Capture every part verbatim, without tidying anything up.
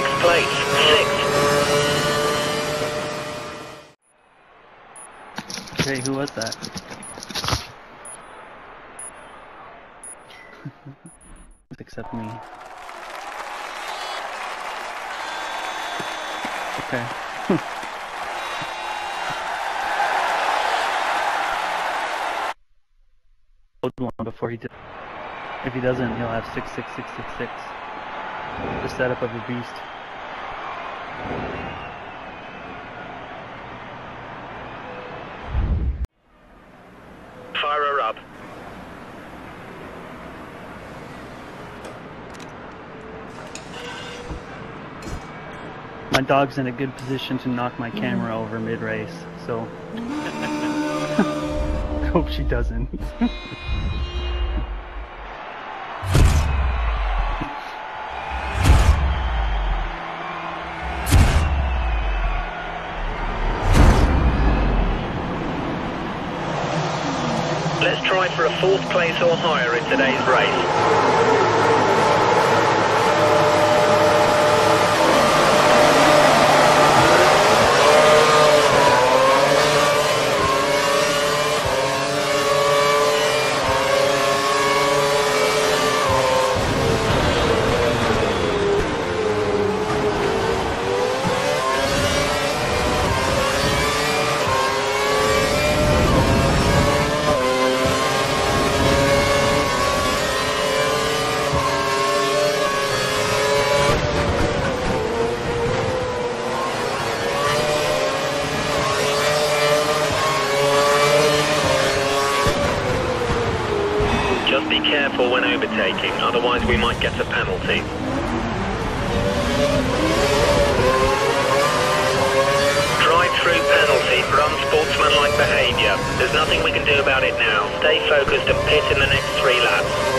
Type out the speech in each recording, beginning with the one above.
sixth place. Sixth. Okay, who was that? Except me. Okay. One before he did. If he doesn't, he'll have six six six six six. The setup of a beast. Fire her up. My dog's in a good position to knock my camera over mid-race, so I hope she doesn't. Let's try for a fourth place or higher in today's race. Just be careful when overtaking, otherwise we might get a penalty. Drive-through penalty for unsportsmanlike behaviour. There's nothing we can do about it now. Stay focused and pit in the next three laps.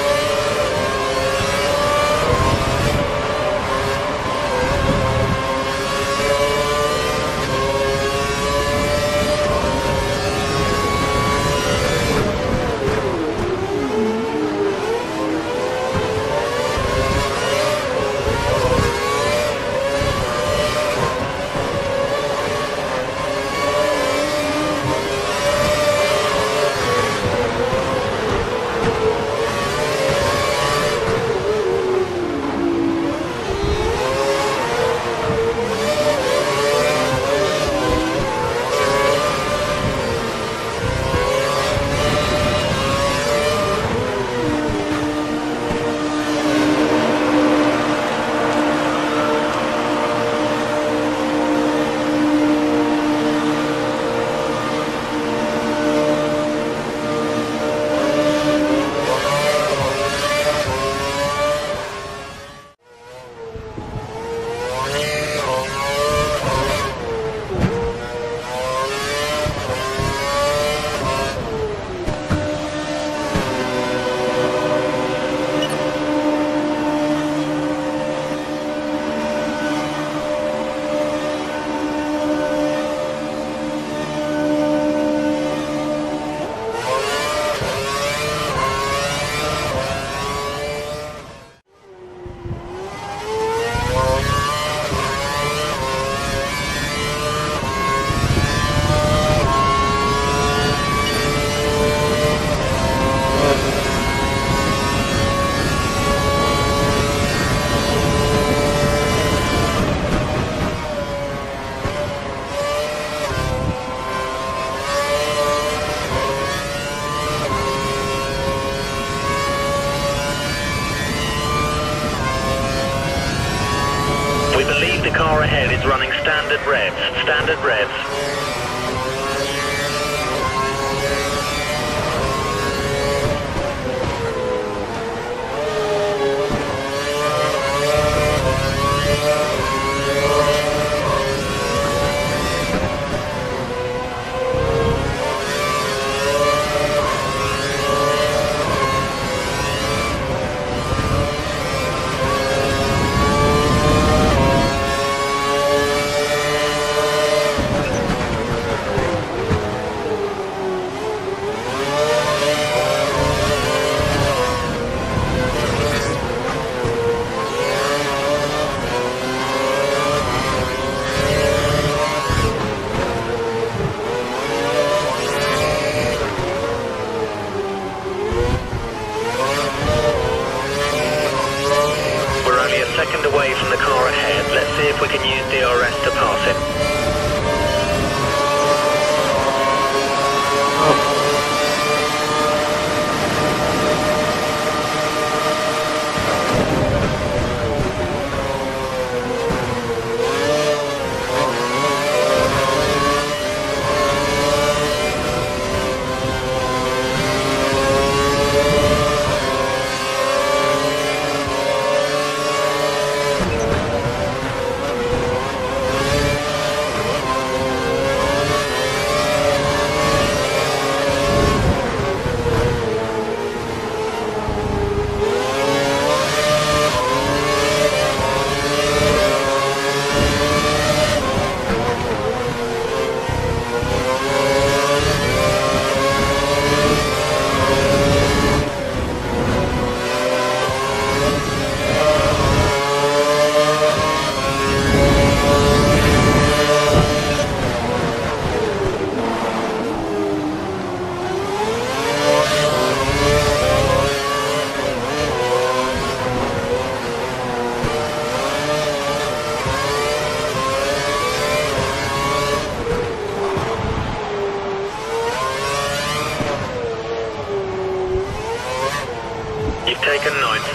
We believe the car ahead is running standard revs. Standard revs. can use D R S to pass him. You've taken ninth.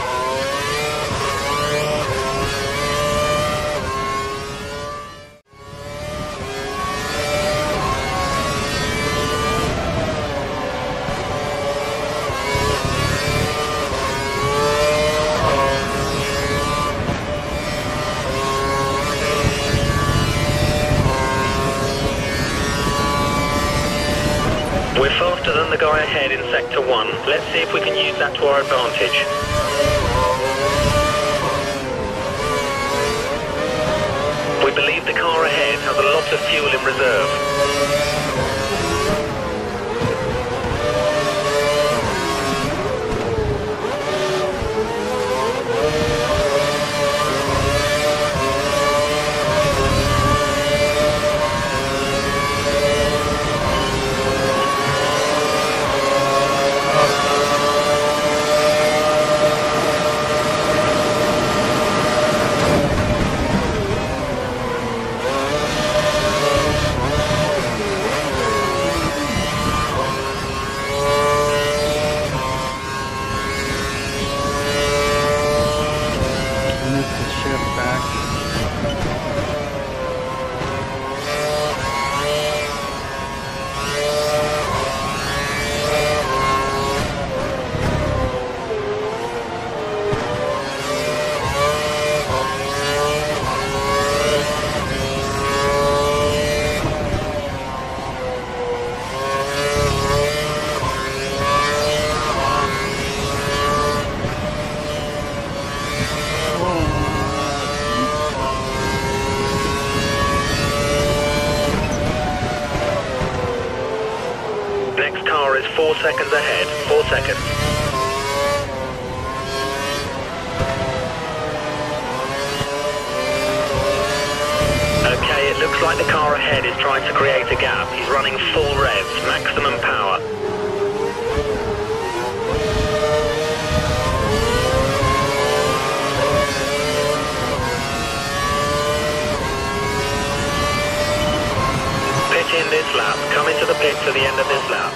We're faster than the guy ahead in Sector one. Let's see if we can use that to our advantage. We believe the car ahead has a lot of fuel in reserve. Next car is four seconds ahead. Four seconds. Okay, it looks like the car ahead is trying to create a gap. He's running full revs, maximum power. Pit in this lap. Come into the pits at the end of this lap.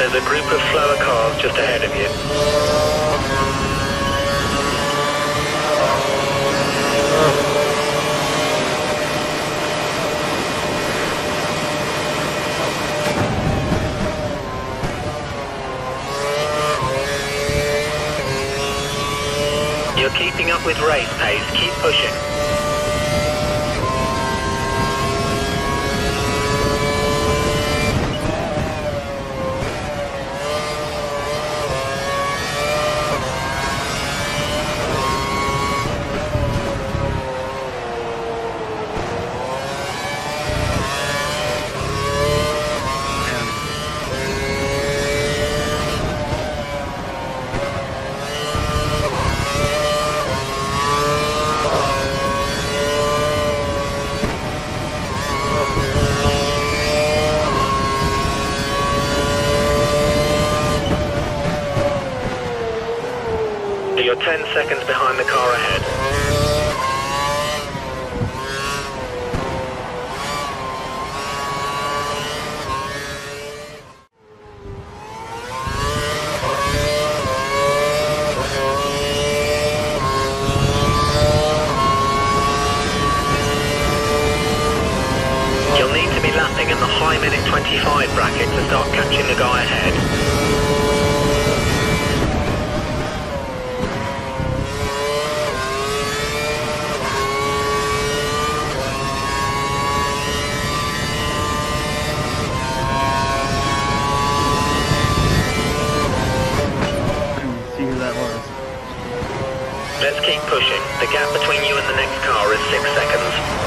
There's a group of slower cars just ahead of you. You're keeping up with race pace. Keep pushing. You're ten seconds behind the car ahead. You'll need to be lapping in the high minute twenty-five bracket to start catching the guy ahead. Let's keep pushing. The gap between you and the next car is six seconds.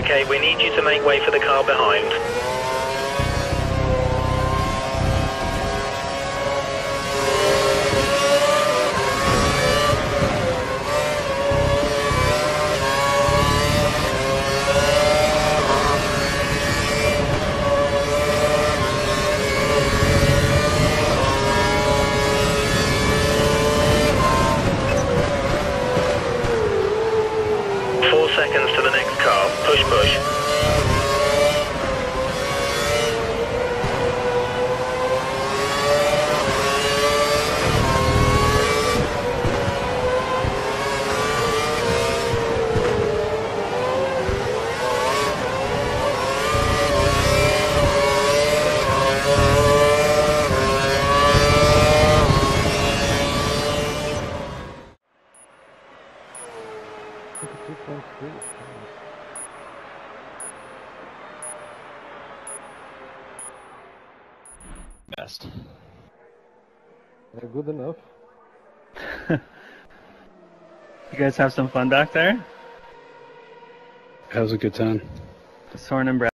Okay, we need you to make way for the car behind. Four seconds to the next car. Push, push. Best. Yeah, good enough. You guys have some fun back there? That was a good time. Soren and Brad.